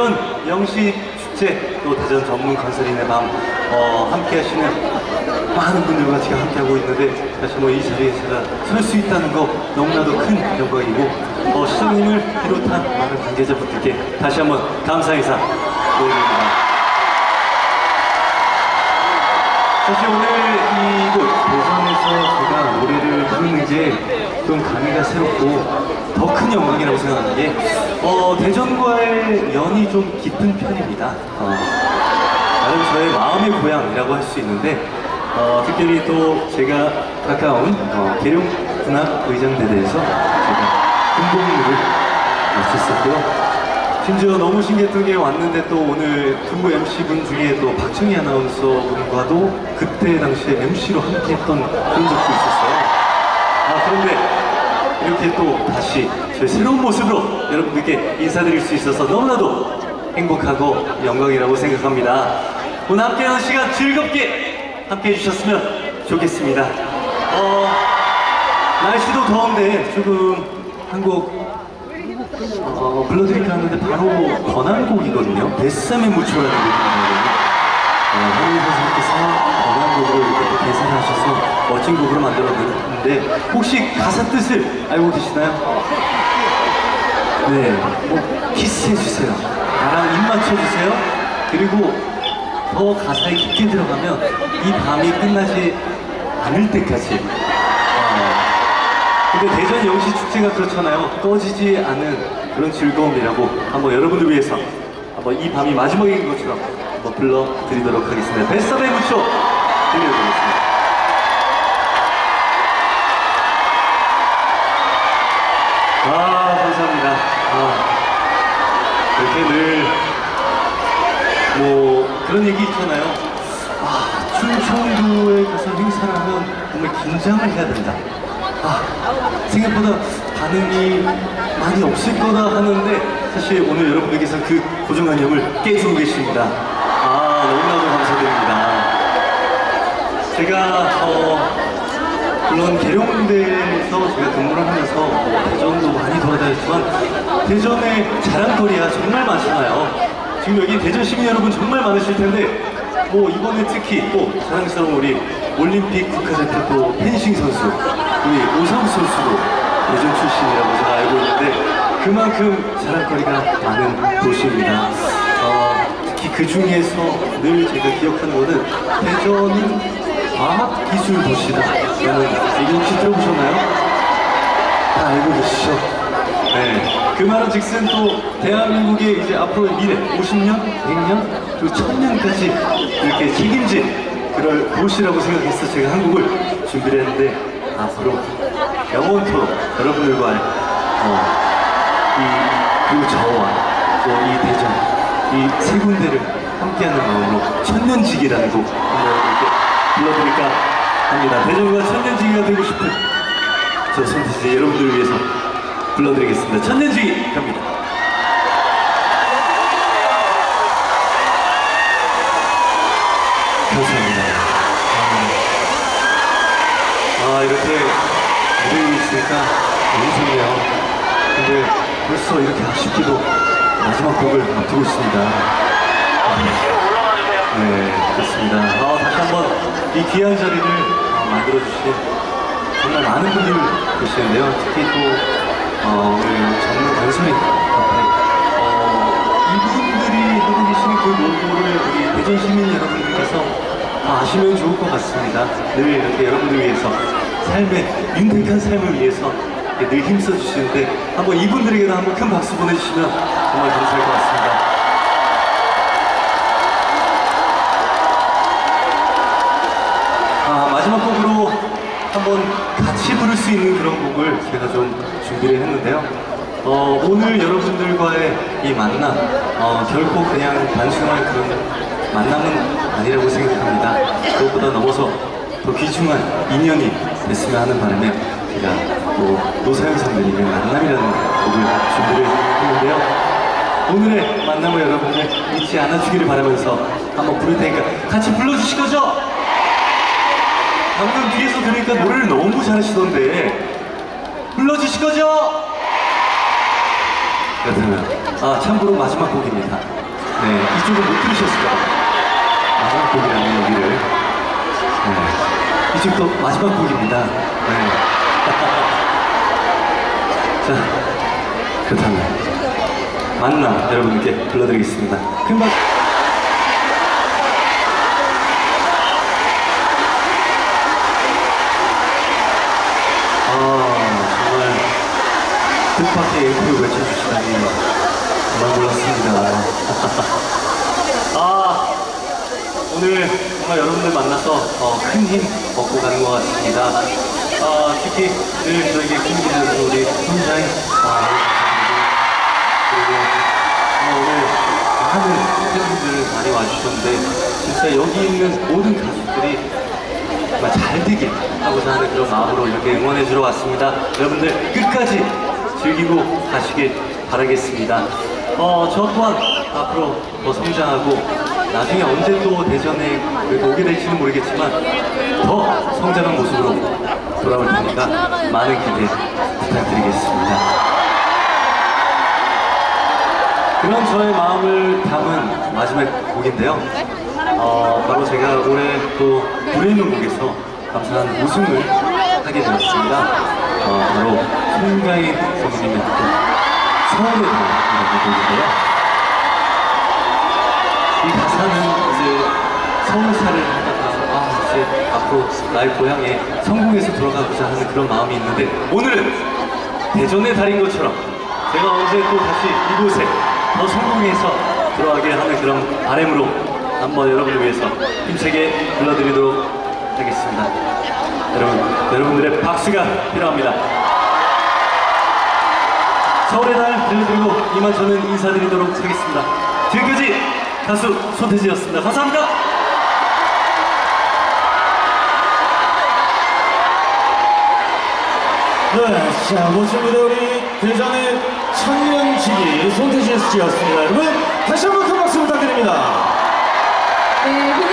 대전 영시 축제, 또 대전 전문 건설인의 밤 함께 하시는 많은 분들과 지금 함께하고 있는데, 다시 이 자리에 제가 설 수 있다는 거 너무나도 큰 영광이고, 시장님을 비롯한 많은 관계자분들께 다시 한번 감사 인사 드립니다. 사실 오늘 이곳 대전에서 제가 노래를 부르는 게 좀 감회가 새롭고 더 큰 영광이라고 생각하는 게, 대전과의 연이 좀 깊은 편입니다. 나름 저의 마음의 고향이라고 할 수 있는데, 특별히 또 제가 가까운 계룡군악의정대대에서 제가 군복무를 마쳤었고요. 심지어 너무 신기했던 게, 왔는데 또 오늘 두 MC분 중에 또 박정희 아나운서분과도 그때 당시에 MC로 함께 했던 그런 적도 있었어요. 그런데 이렇게 또 다시 저의 새로운 모습으로 여러분들께 인사드릴 수 있어서 너무나도 행복하고 영광이라고 생각합니다. 오늘 함께하는 시간 즐겁게 함께 해주셨으면 좋겠습니다. 날씨도 더운데 조금 한 곡 불러드릴까 하는데, 바로 번안곡이거든요. 뱃삼에 묻혀라는 곡이거든요. 한민 선생님께서 번안곡으로 이렇게 또 개사를 하셔서 멋진 곡으로 만들었는데, 혹시 가사 뜻을 알고 계시나요? 네, 키스해주세요. 나랑 입 맞춰주세요. 그리고 더 가사에 깊게 들어가면 이 밤이 끝나지 않을 때까지. 근데 대전 영시 축제가 그렇잖아요. 꺼지지 않은 그런 즐거움이라고 한번 여러분들 위해서 한번 이 밤이 마지막인 것처럼 한번 불러드리도록 하겠습니다. 뱃삼에 묻혀 들려드리겠습니다. 감사합니다. 이렇게 늘 그런 얘기 있잖아요. 충청도에 가서 행사를 하면 정말 긴장을 해야 된다. 생각보다 반응이 많이 없을 거다 하는데, 사실 오늘 여러분들께서 그 고정관념을 깨주고 계십니다. 너무나도 감사드립니다. 제가 물론 계룡대에서 제가 근무를 하면서 대전도 많이 돌아다녔지만, 대전의 자랑거리가 정말 많잖아요. 지금 여기 대전 시민 여러분 정말 많으실 텐데, 이번에 특히 또 자랑스러운 우리 올림픽 국가대표 또 펜싱 선수, 우리 오상우 선수도 대전 출신이라고 제가 알고 있는데, 그만큼 자랑거리가 많은 도시입니다. 특히 그 중에서 늘 제가 기억하는 것은 대전은 과학기술 도시다라는 얘기 혹시 들어보셨나요? 다 알고 계시죠? 네. 그 말은 즉슨 또 대한민국의 이제 앞으로의 미래, 50년, 100년, 그리고 1000년까지 이렇게 책임질 그럴 도시라고 생각해서 제가 한국을 준비를 했는데, 앞으로 영원토록 여러분들과 그리고 저와 또 이 대전, 이 세 군데를 함께하는 마음으로 천년지기라는 곡 한번 이렇게 불러드릴까 합니다. 대전과 천년지기가 되고 싶은 저 손지지 여러분들을 위해서 불러드리겠습니다. 천년지기 갑니다. 감사합니다. 이렇게 무대 위에 있으니까 너무 좋네요. 근데 벌써 이렇게 아쉽게도 마지막 곡을 앞두고 있습니다. 네, 그렇습니다. 다시 한번 이 귀한 자리를 만들어주신 정말 많은 분들 계시는데요. 특히 또 오늘 전문 건설인 이분들이 하고 계시는 그 노고를 우리 대전 시민 여러분들께서 아시면 좋을 것 같습니다. 늘 이렇게 여러분들 위해서 삶의 윤택한 삶을 위해서 늘 힘써주시는데, 한번 이분들에게도 한번 큰 박수 보내주시면 정말 감사할 것 같습니다. 마지막 곡으로 한번 같이 부를 수 있는 그런 곡을 제가 좀 준비를 했는데요. 오늘 여러분들과의 이 만남, 결코 그냥 단순한 그런 만남은 아니라고 생각합니다. 그것보다 넘어서 더 귀중한 인연이 됐으면 하는 바람에 제가 또 노사연 선배님의 만남이라는 곡을 준비를 했는데요. 오늘의 만남을 여러분들 잊지 않아주기를 바라면서 한번 부를 테니까 같이 불러주실 거죠? 방금 뒤에서 들으니까 노래를 너무 잘하시던데 불러주실 거죠? 그렇다면 아, 참고로 마지막 곡입니다. 네, 이쪽은 못 들으셨을 거예요. 마지막 곡이라는 여기를. 네, 이쪽도 마지막 곡입니다. 네. 자, 그렇다면 만남 여러분께 불러드리겠습니다. 큰 박수. 정말 뜻밖의 앵콜을 외쳐주시다니 정말 몰랐습니다. 오늘 정말 여러분들 만나서 큰 힘 얻고 가는 것 같습니다. 특히 늘 저에게 큰 힘을 주는 우리 손자인 그리고 오늘 많은 팬분들 많이 와주셨는데 진짜 여기 있는 모든 가수들이 정말 잘 되길 하고자 하는 그런 마음으로 이렇게 응원해주러 왔습니다. 여러분들 끝까지 즐기고 가시길 바라겠습니다. 저 또한 앞으로 더 성장하고 나중에 언제 또 대전에 오게 될지는 모르겠지만 더 성장한 모습으로 돌아올 테니까 많은 기대 부탁드리겠습니다. 그런 저의 마음을 담은 마지막 곡인데요. 바로 제가 올해 또 부르는 곡에서 감사한 우승을 하게 되었습니다. 바로 송가인 선생님의 서울의 달이라는 곡인데요. 이 가사는 이제 서울살을 하다가 이제 앞으로 나의 고향에 성공해서 돌아가고자 하는 그런 마음이 있는데 오늘은 대전의 달인 것처럼 제가 언제 또 다시 이곳에 더 성공해서 돌아가게 하는 그런 바람으로 한번 여러분을 위해서 힘차게 불러드리도록 하겠습니다. 여러분들의 박수가 필요합니다. 서울의 달 들려드리고 이만 저는 인사드리도록 하겠습니다. 지금까지 가수 손태지였습니다. 감사합니다. 네, 자, 멋집니다. 우리 대전의 청년지기 손태지 씨였습니다. 여러분, 다시 한번 큰 박수 부탁드립니다. 네,